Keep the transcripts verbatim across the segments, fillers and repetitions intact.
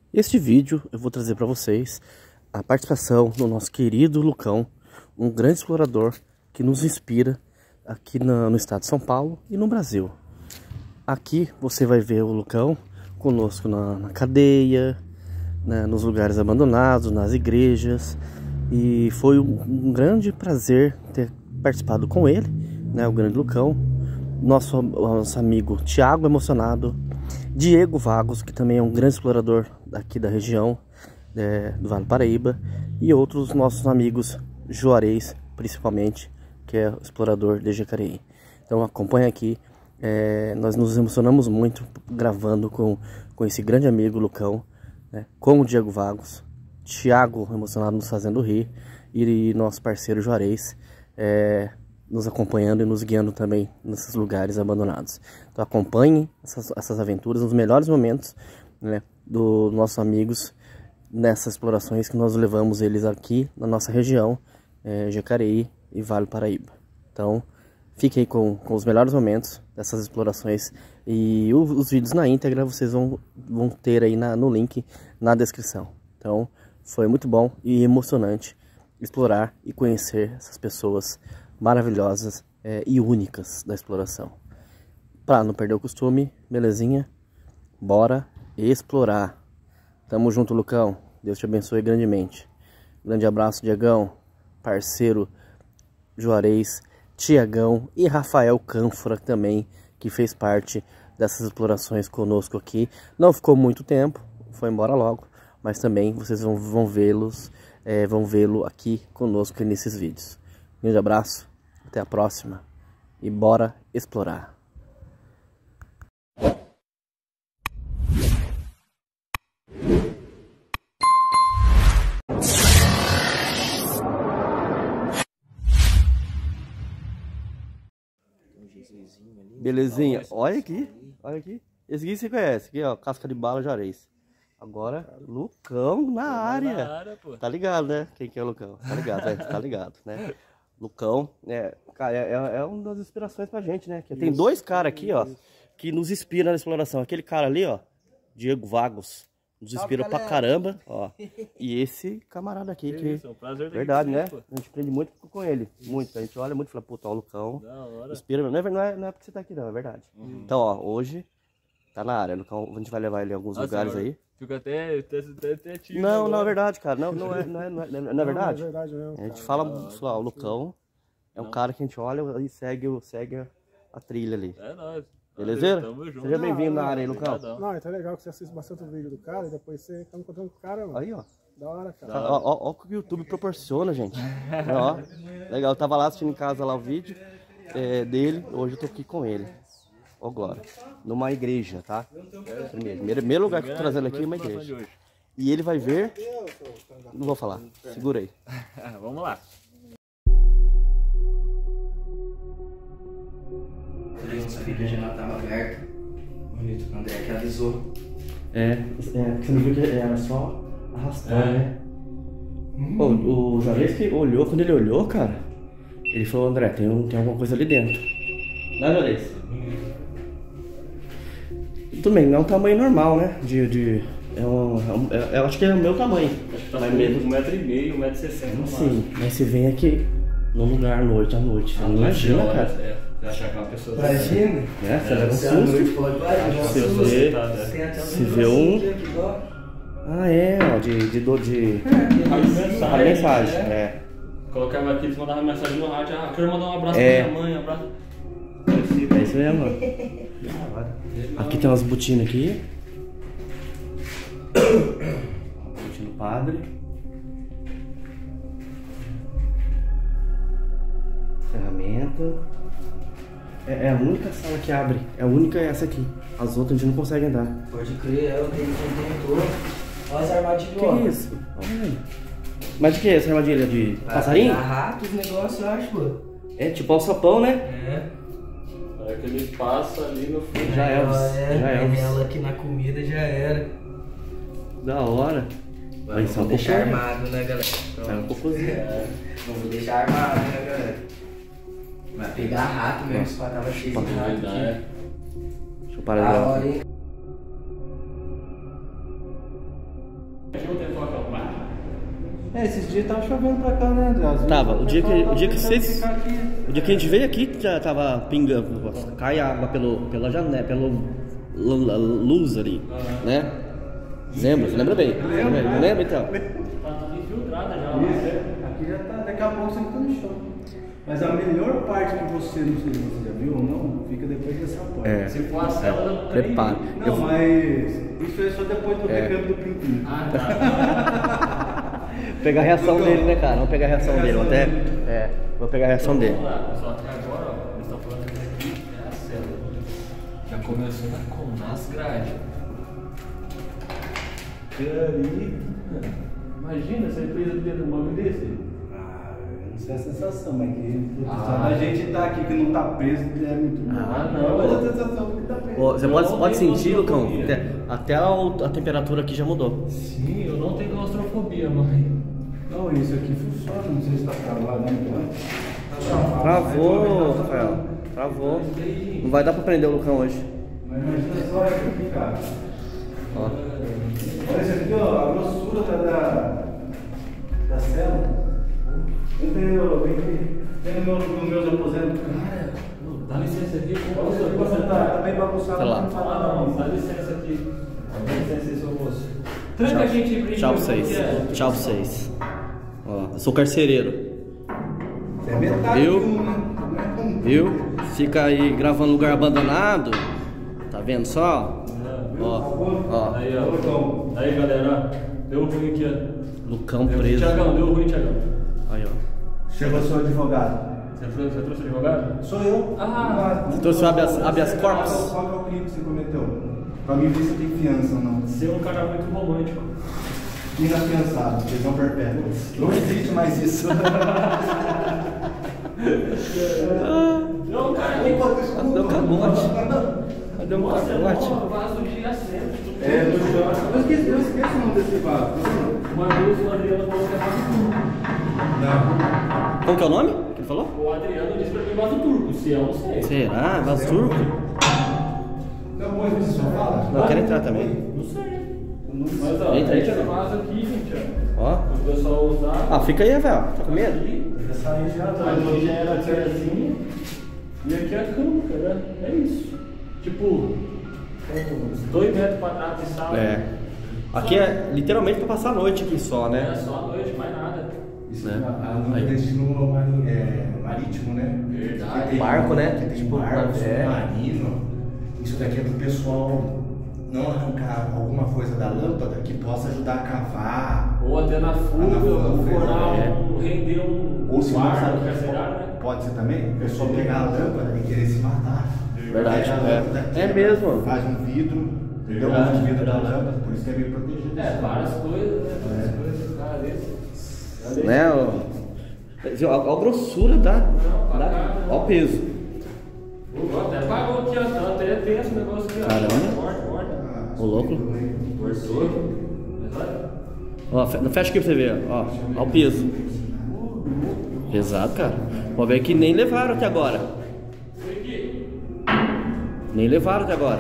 Este vídeo eu vou trazer para vocês a participação do nosso querido Lucão, um grande explorador que nos inspira aqui no, no estado de São Paulo e no Brasil. Aqui você vai ver o Lucão conosco na, na cadeia, né, nos lugares abandonados, nas igrejas, e foi um, um grande prazer ter participado com ele, né, o grande Lucão, nosso, nosso amigo Thiago Emocionado, Diego Vagos, que também é um grande explorador aqui da região é, do Vale do Paraíba, e outros nossos amigos Juarez, principalmente, que é explorador de Jacareí. Então acompanha aqui, é, nós nos emocionamos muito gravando com, com esse grande amigo Lucão, né, com o Diego Vagos, Thiago Emocionado nos fazendo rir, e nosso parceiro Juarez é, nos acompanhando e nos guiando também nesses lugares abandonados. Então acompanhem essas, essas aventuras, nos melhores momentos, né, dos nossos amigos nessas explorações que nós levamos eles aqui na nossa região, é, Jacareí e Vale do Paraíba. Então fique aí com, com os melhores momentos dessas explorações, e o, os vídeos na íntegra vocês vão, vão ter aí na, no link na descrição. Então foi muito bom e emocionante explorar e conhecer essas pessoas maravilhosas é, e únicas da exploração. Para não perder o costume, belezinha? Bora explorar. Tamo junto, Lucão. Deus te abençoe grandemente. Grande abraço, Diegão, parceiro Juarez, Tiagão e Rafael Cânfora também, que fez parte dessas explorações conosco aqui. Não ficou muito tempo, foi embora logo, mas também vocês vão, vão vê-los, é, vão vê-lo aqui conosco nesses vídeos. Grande abraço, até a próxima e bora explorar. Belezinha, olha aqui, olha aqui. Esse aqui você conhece, aqui ó, casca de bala Juarez. Agora, Lucão na área. Na área, pô. Tá ligado, né? Quem que é o Lucão? Tá ligado, né? Tá ligado, né? Lucão, é, cara, é, é uma das inspirações pra gente, né? Que tem dois caras aqui, ó, que nos inspiram na exploração. Aquele cara ali, ó, Diego Vagos, nos inspira pra caramba, ó. E esse camarada aqui, que isso, é um prazer verdade, né? Pô. A gente aprende muito com ele, muito. A gente olha muito e fala, puta, ó, o Lucão, inspira. Não é, não, é, não é porque você tá aqui não, é verdade. Uhum. Então, ó, hoje tá na área, Lucão, a gente vai levar ele em alguns Nossa, lugares aí. Fica até, até, até, até tio. Não, agora. Não é verdade, cara. Não, não, é, não, é, não, é, não é verdade? Não, é verdade mesmo, a gente fala, pessoal, o Lucão é um não. cara que a gente olha e segue, segue a trilha ali. É nóis. Beleza? Tamo junto. Seja bem-vindo na área aí, Lucão. Não, então é legal que você assiste bastante o vídeo do cara e depois você tá encontrando com o cara, mano. Aí, ó. Da hora, cara. Ó, ó, ó o que o YouTube proporciona, gente. Ó, legal. Eu tava lá assistindo em casa lá o vídeo é, dele, hoje eu tô aqui com ele. Ó, glória. Numa igreja, tá? Primeiro, primeiro lugar que eu tô trazendo aqui é uma igreja. E ele vai ver... Não vou falar. Segura aí. Vamos lá. Nossa vídeo já estava aberta. Bonito. O André que avisou. É, é, você não viu que era só arrastar, é. né? Hum. O, o Juarez que olhou, quando ele olhou, cara, ele falou, André, tem, um, tem alguma coisa ali dentro. Não é, Juarez? Tudo bem, não é um tamanho normal, né? De, de, é um, é um, é, eu acho que é o meu tamanho. Acho que tá mais menos um metro e meio, um metro e sessenta. Sim, mas você vem aqui num lugar à noite, à noite. Você não imagina, cara. É, você achar que uma pessoa... Imagina. É, você leva um susto. Você vê, você vê um... Ah, é, ó, de, de dor de... A mensagem, é. Colocava aqui, eles mandavam mensagem no rádio. Ah, quero mandar um abraço é. pra minha mãe, um abraço... É isso mesmo, mano. Aqui tem umas botinas aqui. Botina do padre. Ferramenta. É, é a única sala que abre. É a única essa aqui. As outras a gente não consegue andar. Pode crer, é o que tentou. Olha as armadilhas. Que que é isso? Olha. Mas de que é essa armadilha? De passarinho? Ratos, negócio, eu acho, pô. É tipo alçapão, né? É. É que ele passa ali no fundo. Já é, é, já é. Ela aqui na comida já era. Da hora. Mas vou deixar armado, né, galera? Então, é um cocôzinho. É, não vou deixar armado, né, galera? Vai pegar rato mesmo, se tava cheio de rato aqui. Deixa eu parar de É, esses dias tava chovendo pra cá, né, André? Às vezes Tava, o dia que, pessoal o dia que tava vocês. ficar aqui. O dia que a gente veio aqui já tava pingando. Cai água pelo, pela janela, pelo lu- lu- luz ali, né? Lembra? Você lembra bem? Lembra, lembra então? Tá tudo infiltrada já. Isso, aqui já tá, daqui a pouco você fica no chão. Mas a melhor parte que você, não sei se você já viu ou não, fica depois dessa porta. É. Se for a célula, não tem. Prepara. Não, Eu- mas isso é só depois do É. recado do Pintinho. Ah, tá. Pegar a reação dele, né, cara? Vamos pegar a reação dele. Vamos até. É, vou pegar a reação dele. Vamos lá, pessoal, até agora, ó, eles estão falando que aqui é a célula. Já começou na com nas grades. Imagina essa empresa dentro de um bagulho desse. Ah, eu não sei a sensação, mas que Ah. só da gente tá aqui que não tá preso é muito bom. Ah, não. Mas a sensação que tá preso. Ó, Você pode, Eu não pode tenho sentir, Lucão, claustrofobia. até, até a, a temperatura aqui já mudou. Sim, eu não tenho claustrofobia, mãe. Não, isso aqui funciona, não sei se tá travado, né? Travou, Rafael. Travou. Não vai dar pra prender o Lucão hoje. Mas imagina só isso aqui, cara. Ó. Olha isso aqui, ó, a grossura da, da, da célula. Eu tenho, tenho no meu, nos meus aposentos. Cara, dá licença aqui. Nossa, você tá, tá bem bagunçado. Tá lá. não fala Ah, não, nada. dá licença aqui. Dá licença aí, seu moço. Tranca a gente pra gente Tchau ver pra como vocês. que é. Tchau pra vocês. Ó, eu sou carcereiro. É metade Viu? de um, né? Não é um. Viu? Fica aí gravando lugar abandonado. Tá vendo só? Ó, ó. Aí, ó. Aí, galera. Deu ruim aqui, ó. Lucão Deu ruim, preso. Thiagão, deu ruim, Thiagão. Aí, ó. Chegou seu advogado. Você trouxe, você trouxe o advogado? Sou eu. Ah. Você trouxe o habeas, habeas corpus? Qual que é o crime que você cometeu? Pra mim ver se tem fiança ou não. Você é um cara muito romântico. Inafiançado, prisão perpétua. Não existe mais isso. Não, cara, tem Cadê o cagote? Cadê o Nossa, é cagote? um vaso de assento. É, no chão. Eu esqueci, eu esqueço o nome desse vaso. Uma vez o Adriano falou que é vaso turco. Não. Qual que é o nome que ele falou? O Adriano disse pra mim vaso turco. Se eu não sei. Será? Vaso turco? Não, pois você só fala? Não, eu quero entrar também. Não sei. Não Mas ó, Entra aí, esse Thiago. vaso aqui, gente, ó. Ó. O pessoal usar. Ah, fica aí, velho. Tá com medo? Aqui, Já saí já. aqui já era a tiazinha. E aqui é a cama, cara. É isso. Tipo, uns dois metros quadrados de sala. É. Aqui é literalmente pra passar a noite aqui só, É né? só a noite, mais nada. Isso Né? é Aí. um destino mari- é, marítimo, né? Verdade. Que tem- Barco, né? que tem Tipo, barco, é. submarino. Isso daqui é pro pessoal não arrancar alguma coisa da lâmpada que possa ajudar a cavar. Ou até na fuga, Ah, na fuga, ou furar é. um, render um Ou se não ar sabe, carcerário, né? pode ser também, o pessoal pegar a lâmpada e querer se matar. Verdade, Pega a é. lâmpada, É quebra, mesmo. Faz um vidro, entendeu? Verdade, Um vidro da verdade. lâmpada, por isso que é meio protegido. É, várias coisas, né? Várias É. coisas, cara, desse. Né? Ó, ó, ó a grossura da, da. Ó o peso. Ó, até pagou aqui, ó. Tá até tenso o negócio aqui, ó. Caramba. Morte, morte. Ô, louco. Torceu. Mas olha. Ó, fe- não fecha aqui pra você ver, ó. Ó o peso. Pesado, cara. Pode ver que nem levaram até agora. Foi aqui. Nem levaram até agora.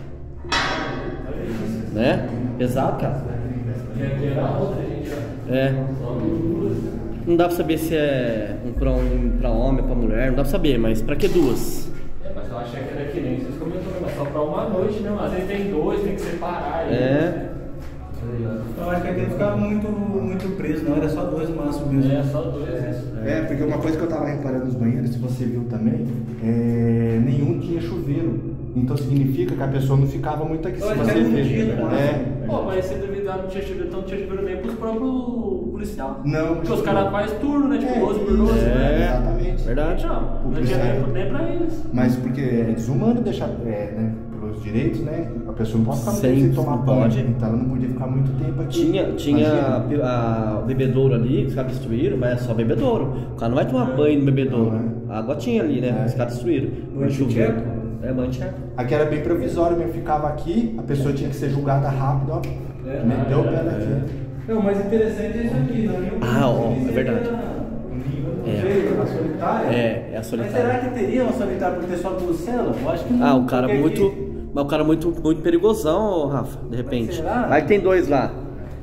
Né? Pesado, cara. E aqui era a outra, gente, ó. É. Só duas. Não dá pra saber se é um pra, um, pra homem, pra mulher, não dá pra saber, mas pra que duas? É, mas eu achei que era que nem vocês comentaram, mas só pra uma noite, né? Às vezes tem dois, tem que separar aí. É. Eu acho que aquele ficava muito, muito preso, não, era só dois no máximo mesmo. É, só dois, isso. É, porque uma coisa que eu tava reparando nos banheiros, se você viu também, é, nenhum tinha chuveiro. Então significa que a pessoa não ficava muito aqui. Se Olha, você era um vê. dia, né? É. Pô, mas se duvidar não tinha chuveiro, então não tinha chuveiro nem pros próprios policiais. Não, Porque os caras fazem turno, né? Tipo, É, doze por doze, isso, né? É. Exatamente. Verdade. Não, não tinha nem, nem pra eles. Mas porque é desumano deixar, é, né, pelos direitos, né? A pessoa não pode ficar muito Sem- tempo sem tomar não banho. pode. Então ela não podia ficar muito tempo aqui. Tinha, tinha Imagina. a, a bebedouro ali, que os caras destruíram, mas é só bebedouro. O cara não vai tomar banho no bebedouro. Não, A água tinha ali, né? É. Os caras destruíram. Banho Mas de choveu. tcheco? É, banho de tcheco. Aqui era bem provisório mesmo, ficava aqui, a pessoa tinha que ser julgada rápido, ó. É, Meteu o pé é. daqui. Não, o mais interessante é isso aqui, na minha Ah, ó, opinião, é verdade. É. Veio a solitária? É, é a Mas solitária. será que teria uma solitária por ter só duas células? Eu acho que não. Ah, um cara porque muito. aqui- Mas o cara muito, muito perigosão, ô, Rafa, de repente. será? Vai que tem dois lá. Cara,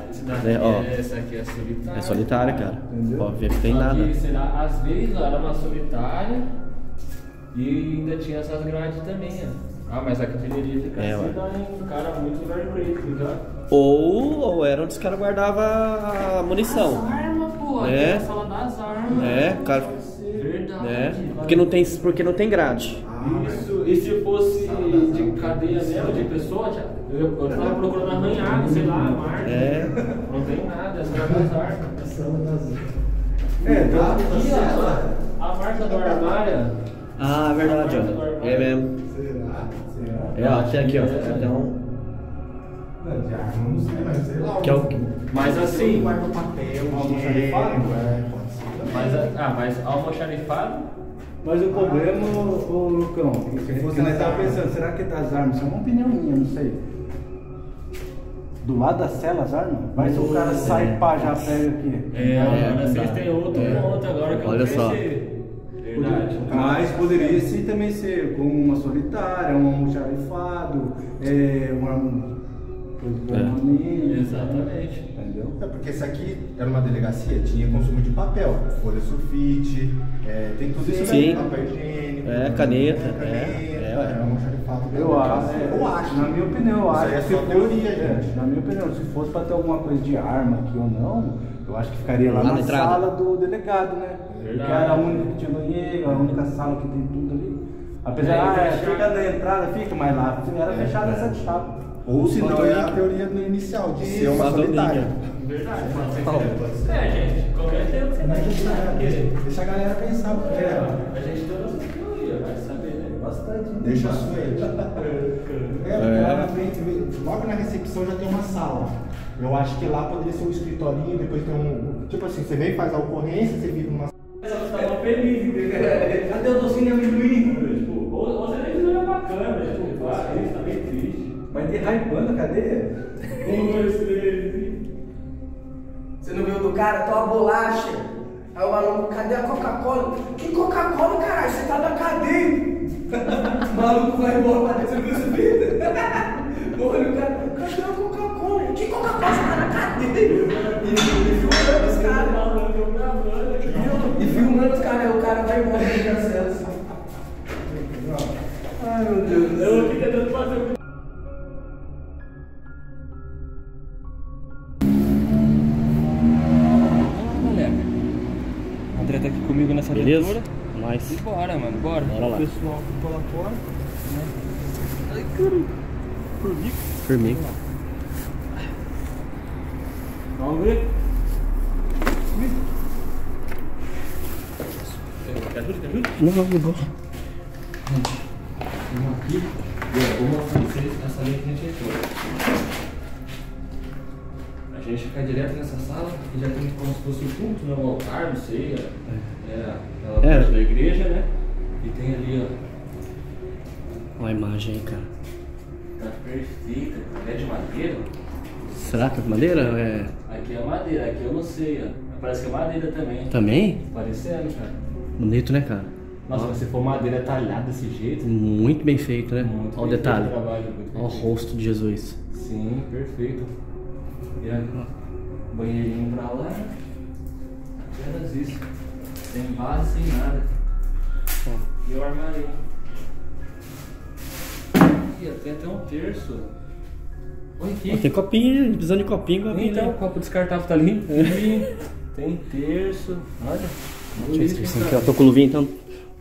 esse daqui É, ó. é, essa aqui é solitária. É solitária, cara. Entendeu? Pode ver que tem Só nada. que, sei lá, às vezes ó, era uma solitária e ainda tinha essas grades também, ó. Ah, mas a capilaria fica É, assim, ué. dá em cara muito lugar preto, já. Ou, ou era onde os caras guardavam a munição. As armas, pô, É. é. A sala das armas. É, cara. Verdade. É, porque não tem, porque não tem grade. Isso, e se fosse de cadeia mesmo, de pessoa, já- eu, eu tava procurando arranhado, sei lá, marca. É. Não tem nada, é sala das armas. É, então. Aqui, ó, a marca do armário. Ah, verdade, ó. É mesmo. Será? Será? É, ó, tem aqui, ó. Então, Não, de arma não sei, mas sei lá. que é o Mas assim, Guarda o papel, almoxarifado? é, pode ser. mas, ah, mas almoxarifado? Mas o problema, ô, ô Lucão, Se que fosse nós as tava armas. pensando, será que é das armas? Isso é uma opinião minha, não sei. Do lado da cela as armas? Vai se o cara sai pá, já pega aqui. É, É, agora não vocês dá. têm outro É. ponto agora que eu Olha só. pensei. Verdade. Mas poderia sim também ser como uma solitária, um almoxarifado, é, uma É. armamento. Exatamente. Entendeu? É porque esse aqui era uma delegacia, tinha consumo de papel, folha sulfite, é, tem tudo isso Sim. aí, papel higiênico, É, caneta, né, caneta, é, é, ué. é, um almoxarifado. Eu acho, é, eu acho. na minha opinião, eu Isso acho aí é que se só fosse, teoria, é, gente. na minha opinião, se fosse para ter alguma coisa de arma aqui ou não, eu acho que ficaria lá, Lá na na entrada. sala do delegado, né? Porque Verdade. era a única que tinha banheiro, a única sala que tem tudo ali. Apesar, É, ah, é, fechado. fica na entrada, fica, mas lá era É, fechada é. essa chave. Ou se não, Faltou é a link. teoria do inicial, de Isso, ser uma faltou solitária. link. Verdade, pode ser. Fala. que- É, gente, qualquer tempo você vai Deixa, pensar. deixa a galera pensar, porque É, é, a gente tem nossa teoria, vai saber, né? Bastante. deixa a sua aí. É, porque lá na frente, logo na recepção já tem uma sala. Eu acho que lá poderia ser um escritorinho, depois tem um. Tipo assim, você vem, faz a ocorrência, você vive numa. Você tava feliz, entendeu? Cadê o docinho de amendoim? Tipo, ou, ou você nem precisa olhar pra câmera, tipo, ah, isso tá meio triste. Vai ter hypando, cadê? Um, dois, três. Você não viu do cara? Tô a bolacha. Aí o maluco, cadê a Coca-Cola? Que Coca-Cola, caralho? Você tá na cadeia. O maluco vai embora pra dentro, você viu esse vídeo? Olha o cara, cadê a Coca-Cola? Que Coca-Cola? Você tá na cadeia. E, e filmando os caras. E filmando os caras, aí o cara vai embora de acesso. Ai meu Deus do Eu céu. aqui tentando fazer um. André tá aqui comigo nessa Beleza? aventura. Nice. E bora, mano, bora. Bora lá. O pessoal ficou lá fora. Né? Ai, cara. Formiga. Formiga. Vamos ver. Quer ajuda? Quer ajuda? Não, não, de boa. Vamos aqui. Eu vou mostrar pra vocês essa linha que a gente entrou. A gente fica direto nessa sala e já tem como se fosse o culto, né? O altar, não sei. É, é aquela É. parte da igreja, né? E tem ali, ó. Olha a imagem aí, cara. Tá perfeita. É de madeira? Será que é madeira? É... Aqui é madeira, aqui eu não sei, ó. Parece que é madeira também. Também? Parecendo, cara. Bonito, né, cara? Nossa, Ó, mas se for madeira talhada desse jeito. muito bem feito, né? Muito Olha o bem detalhe. feito o trabalho, muito bem Olha o feito. rosto de Jesus. Sim, perfeito. E aí, banheirinho pra lá. Apenas isso. Sem base, sem nada. E o armário. Ih, tem até um terço. Olha aqui. Ó, tem copinho, precisando de copinho, copinho. Então, o né? copo descartável tá ali. Tem terço. Olha. Deixa eu ver se Bonito, aqui, ó. hein, Tô com luvinha então.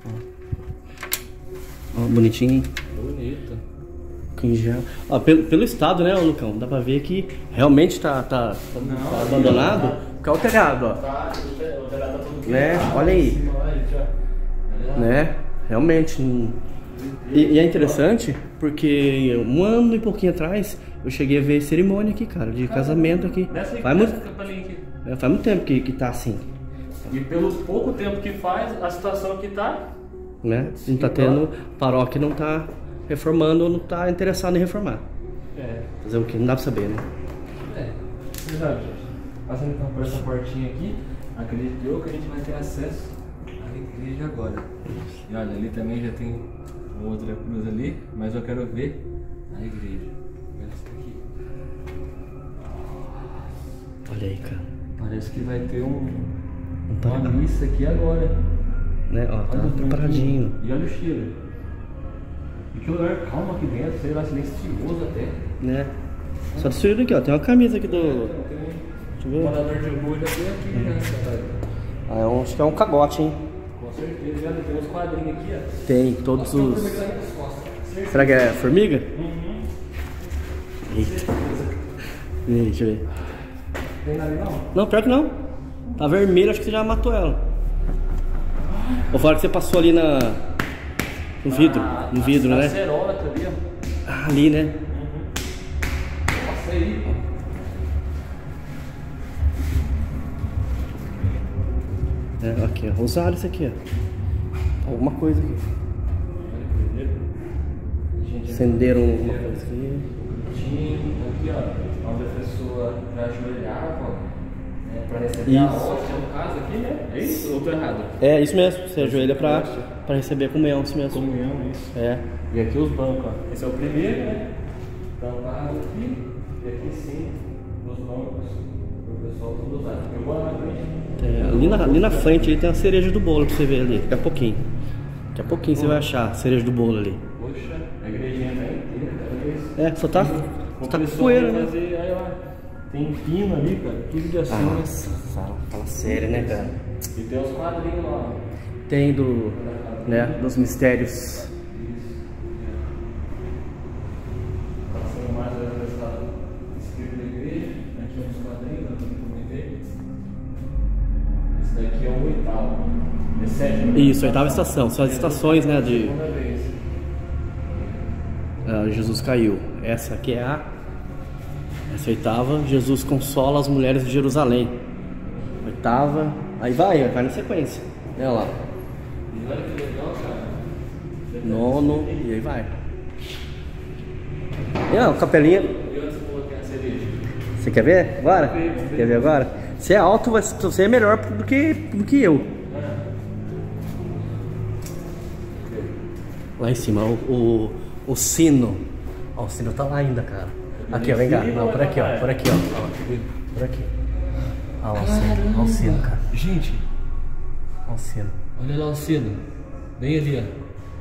Ó, ó, bonitinho, hein? cara? Bonito. Com gel. Ó, pelo, pelo estado, né, ô Lucão? Dá pra ver que realmente tá, tá, tá, Não, tá abandonado. tá. Porque olha o telhado, ó. Tá, o telhado tá todo Né? quebrado, Olha aí. em cima, olha, gente, ó. Olha lá. Né? Realmente. hum. E, e é interessante porque um ano e pouquinho atrás eu cheguei a ver cerimônia aqui, cara, de casamento aqui. Desce aí, Faz desce muito, essa palhinha aqui. é, faz muito tempo que, que tá assim, E pelo pouco tempo que faz, a situação que tá. né? Não tá tendo, paróquia não tá reformando ou não tá interessado em reformar. É. Fazer o que? Não dá pra saber, né? É. Exato, gente. Passando então por essa portinha aqui, acredito eu que a gente vai ter acesso à igreja agora. E olha, ali também já tem uma outra cruz ali, mas eu quero ver a igreja. Olha isso aqui. Olha aí, cara. Parece que vai ter um, Um uma par- missa aqui agora. Né? Ó, tá Olha o preparadinho. E olha o cheiro. E que lugar calmo aqui dentro, sei lá, silencioso até. Né? Só destruído aqui, ó. Tem uma camisa aqui do. Tem Deixa eu um ver. morador de rua já tem aqui, né? Ah, é um, acho que é um cagote, hein? Com certeza, já tem uns quadrinhos aqui, ó. Tem todos Nossa, os. tem uma formiga nas costas. Certeza. Será que é formiga? Uhum. Eita. E aí, deixa eu ver. Tem nada não? Não, pior que não. Tá vermelho, acho que você já matou ela. Ou fala que você passou ali na. No vidro. Ah, No vidro, a, né? A cerolata ali, ó. Ah, ali, né? Nossa, aí, pô. É, aqui, ó. Usaram isso aqui, ó. Alguma coisa aqui. Acenderam alguma coisa aqui. Tinha aqui, ó, onde a pessoa já ajoelhava, né, pra receber a Isso. hóstia, no caso aqui, né? É isso ou tô errado? É, isso mesmo. Você ajoelha pra, pra receber a comunhão, isso mesmo. Comunhão, isso. É. E aqui os bancos, ó. Esse é o primeiro, né? Tampado aqui, e aqui sim, os bancos, o pessoal tudo usado. Eu vou lá na frente. É, ali, na, ali na frente ali tem a cereja do bolo pra você ver ali. Daqui a pouquinho. Daqui a pouquinho você vai achar a cereja do bolo ali. Poxa, a igrejinha tá inteira, cara. Isso. É, só tá, O só tá com pessoal poeira, vai né? fazer, aí lá, tem pino ali, cara, tudo de assim. Nossa, fala, fala sério, né, cara? E tem os quadrinhos lá. Tem do, né, dos mistérios. Passando mais essa escrita da igreja, aqui uns quadrinhos, aqui eu comentei. Esse daqui é o oitavo. É sétimo. Isso, oitava estação. São as estações, né, de Segunda vez. ah, Jesus caiu. Essa aqui é a essa oitava. Jesus consola as mulheres de Jerusalém. Oitava. Aí vai, vai na sequência. Olha lá. E olha que legal, cara. Nono. E aí vai. E ó, capelinha. E onde você coloquei a cereja? Você quer ver agora? Quer ver agora? Se é alto, você é melhor do que, do que eu. Lá em cima, o, o, o sino. Ó, o sino tá lá ainda, cara. Aqui, ó, vem cá. Não, por aqui, ó. Por aqui, ó. Ó, por aqui. Olha lá o sino. Olha o sino, cara. Gente, Olha o sino. olha lá o sino. Bem ali, ó.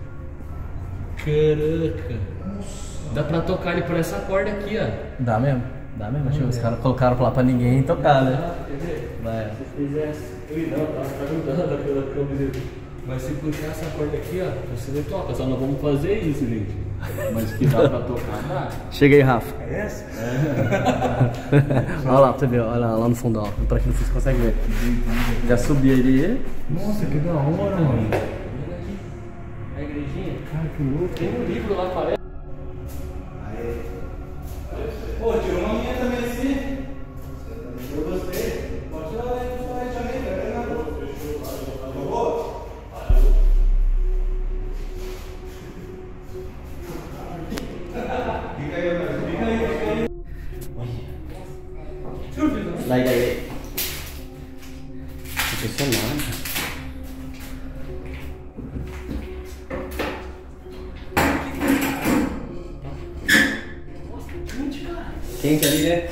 Caraca. Dá pra tocar ele por essa corda aqui, ó. Dá mesmo? Dá mesmo? Acho que os caras colocaram lá pra ninguém tocar, né? Ah, quer ver? Vai. Se fizesse. Ui, não, tá ajudando pela câmera. Mas se puxar essa corda aqui, ó, você não toca. Só não vamos fazer isso, gente. Mas que dá pra tocar, dá. Chega aí, Rafa. É essa? Olha lá pra você ver, olha lá, lá no fundo, ó. Pra quem não você consegue ver. Já subi ali. Nossa, que da hora, mano. Olha aqui. A igrejinha. Cara, que louco. Tem um livro lá, parece. Pô, tirou uma minha também assim. Eu gostei. Pode tirar aí pro site também, cara. Jogou? Fica aí, cara. Fica aí, fica aí. Daí, daí. Impressionado. Quente ali, né?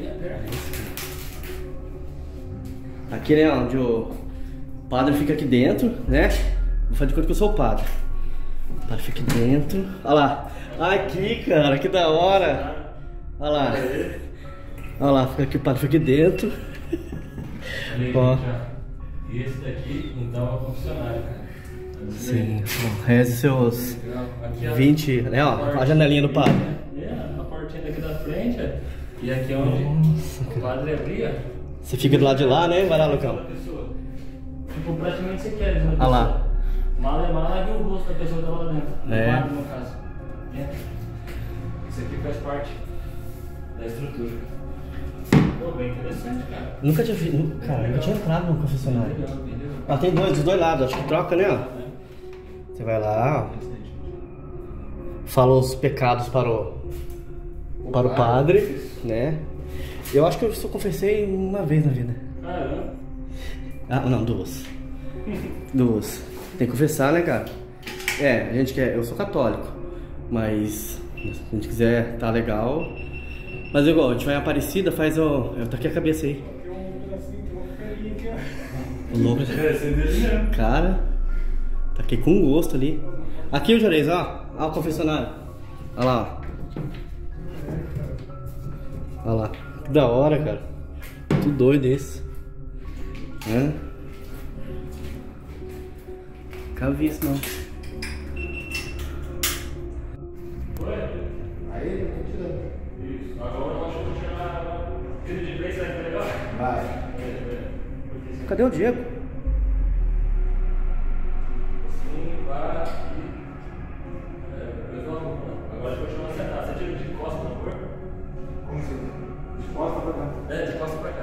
Aqui, né, onde o padre fica aqui dentro, né? Vou fazer de conta que eu sou o padre. O padre fica aqui dentro. Olha lá. Aqui, cara, que da hora. Olha lá. Olha lá, fica aqui, o padre fica aqui dentro. Ó. E esse daqui, então, é o confessionário, cara. Sim, ó, reze seus Aqui é a- vinte, né, ó, a janelinha do padre. É, a portinha daqui da frente, ó. E aqui é onde o padre abria. Você fica do lado de lá, né? Vai lá, Lucão. Tipo, praticamente você quer, né? Ah lá. Mala é mala e o rosto da pessoa tá lá dentro. É. O padre, no caso. É. Isso aqui faz parte da estrutura. Pô, bem interessante, cara. Nunca tinha vi, nu- cara, nunca tinha entrado no confessionário. Legal, entendeu? Ah, tem dois, dos dois lados, acho que troca, né, ó. Você vai lá, ó. Fala os pecados para o, para o padre, né? Eu acho que eu só confessei uma vez na vida. Caramba. Ah, não, duas. Duas. Tem que confessar, né, cara? É, a gente quer. Eu sou católico, mas se a gente quiser tá legal, Mas igual, a gente vai em Aparecida, faz o... Tá aqui a cabeça aí. O louco. Cara, tá aqui com gosto ali. Aqui o Juarez, ó. Ó o confessionário. Olha lá, ó. Olha lá. Que da hora, cara. Tudo doido esse. É. Nunca vi isso, não. Aí, eu tô tirando. Isso. Agora eu acho que eu vou tirar aquele de três, vai ficar legal? Vai. Cadê o Diego? Sim, vai. É, depois vamos. Agora eu vou tirar uma sentada. Você tira de costa no corpo? Como assim? De costa pra cá. É, de costa pra cá.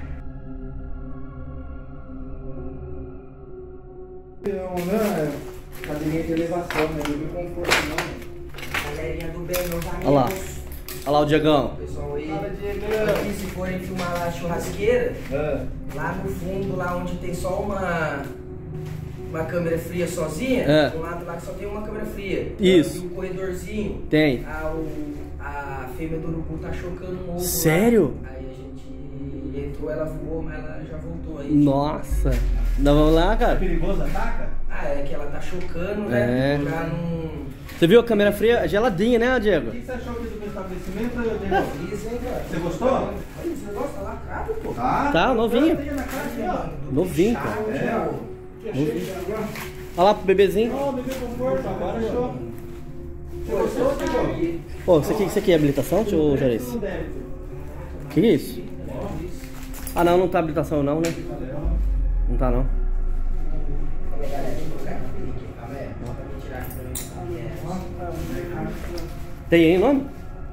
Eu, né? Cadeirinha de elevação, né? Não tem conforto, não. Galerinha do bem, meus amigos. Olha lá. Olha lá o Diegão. Pessoal aí, Fala, Diegão. aqui se forem filmar lá a churrasqueira, É. lá no fundo, lá onde tem só uma uma câmera fria sozinha, É. do lado lá que só tem uma câmera fria. Isso. E o corredorzinho, Tem. a, o, a fêmea do urubu tá chocando um ovo. Sério? Lá. Aí a gente entrou, ela voou, mas ela já voltou aí. Nossa. Não, vamos lá, É cara. perigoso, ataca? Ah, é que ela tá chocando, né? É. Pra não... Você viu a câmera fria? Geladinha, né, O Diego? que você achou aqui do estabelecimento, Diego? Isso, hein, cara? Você gostou? Olha, esse negócio tá lacrado, pô. Tá? Tá, novinho. Tem na cara aqui, ó. Novinho, cara. É, ó. Olha lá pro bebezinho. Ó, bebê conforto, agora show. Você gostou, Diego? Pô, isso aqui, isso aqui é habilitação, tio Juarez? Não deve ter. Que isso? Ah, não, não tá habilitação não, né? Não tá não. Tem aí o nome?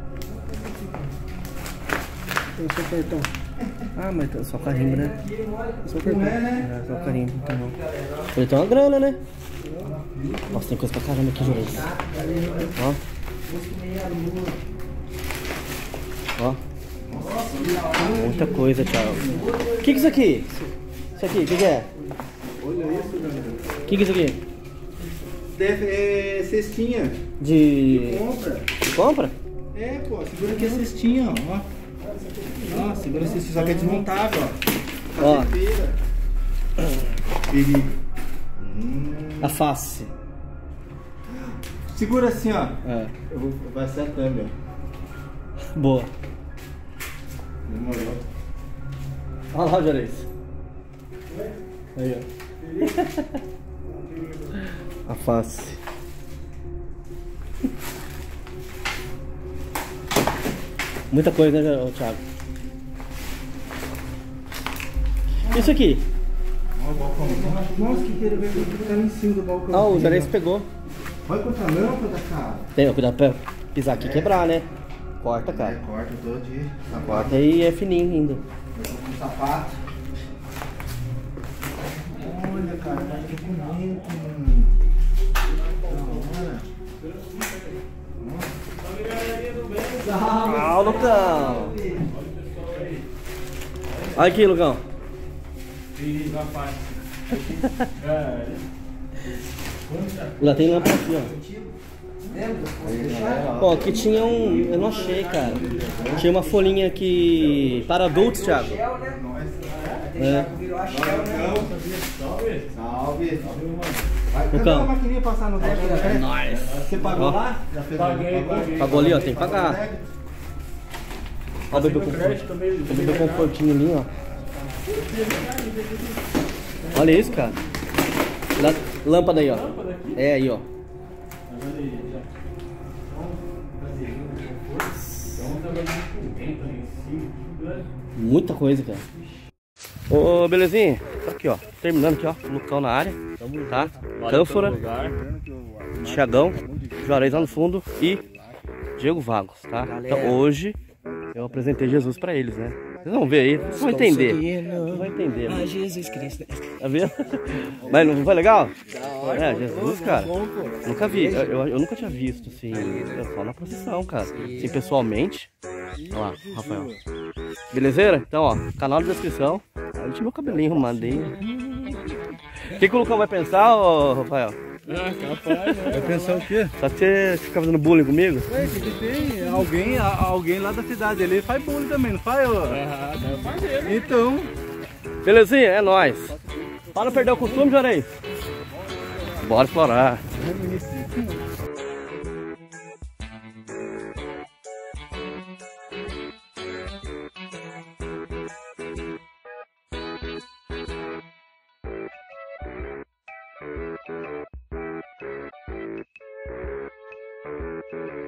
Tem o seu cartão. Ah, mas tá só carimbo, né? Só cartão. Não é, né? É, só carimbo, então não. Ele tem uma grana, né? Nossa, tem coisa pra caramba aqui, Juarez. Ó. Ó. Muita coisa, Thiago. O que que é isso aqui? Isso aqui, o que que é? Olha isso, galera. O que que é isso aqui? Deve, é cestinha. De... Compra. Compra? É, pô, segura aqui a cestinha, ó. Ó, segura a cestinha, só que é desmontável, ó. Ó. Cadeira. Perigo. Hum. A face. Segura assim, ó. É. Eu vou, vai ser a câmera. Boa. Demorou. Olha lá, Juarez. Aí, ó. A face. Muita coisa, né, Thiago? Isso aqui. Ó o balcão. Nossa, que queira ver que tá em cima do balcão. Ah, o Juarez pegou. Olha quanta lâmpada, cara. Tem, cuidado pra pisar aqui e quebrar, né? Corta, É, cara. corta todo de sapato. Corta e é fininho ainda. Eu tô com sapato. Olha, cara, tá que bonito. Ah, Lucão. Olha aqui, Lucão. Lá tem lâmpada aqui, ó. Ó, aqui tinha um... Eu não achei, cara. Tinha uma folhinha aqui... Para adultos, Thiago. Shell, né? É. Virou a Shell, né? Salve. Salve. Vai, cadê Lucão. a maquininha passar no débito? É nóis. Você pagou Ó. lá? Já fez Paguei, pagou? paguei. Pagou ali, ó. Tem que pagar. Ó o bebê conforto. O bebê confortinho ali, ó. Olha isso, cara. Lá- Lâmpada aí, ó. É aí, ó. Muita coisa, cara. Ô, belezinha. Tá aqui, ó. Terminando aqui, ó. Lucão na área. Tá? Cânfora. Thiagão. Juarez lá no fundo. E Diego Vagos, tá? Então hoje eu apresentei Jesus pra eles, né? Vocês vão ver aí. Vocês vão entender. Vocês vão entender. Né? Jesus Cristo. Tá vendo? Mas não foi legal? É, Jesus, cara. Nunca vi. Eu, eu, eu nunca tinha visto, assim. Só na procissão, cara. Assim, pessoalmente. Olha lá, Rafael. Belezeira? Então, ó, canal na descrição. Aí tinha meu cabelinho arrumadinho. O que, que o Lucão vai pensar, ô, Rafael? Ah, capaz, né? Vai pensar o quê? Só que você fica fazendo bullying comigo? Ué, o que que tem? Alguém, a- alguém lá da cidade ali faz bullying também, não faz? Ó? Ah, deve fazer, né? Então, Belezinha, é nóis. Para não perder o costume, Jorei. Bora explorar. Thank you.